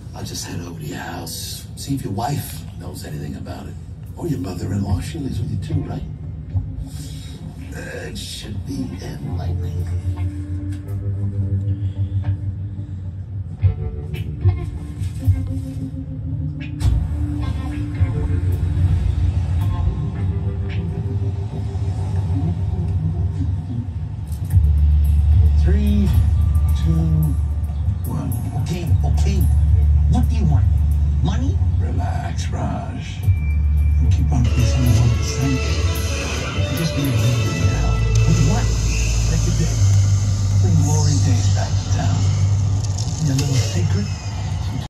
I'll just head over to your house, see if your wife knows anything about it. Or your mother-in-law. She lives with you too, right? It should be enlightening. Three, two, one. Okay. What do you want? Money? Relax, Raj. You keep on kissing me all the same. I just need a little bit of help. With what? Like you did. Bring glory days back to town. Your little secret?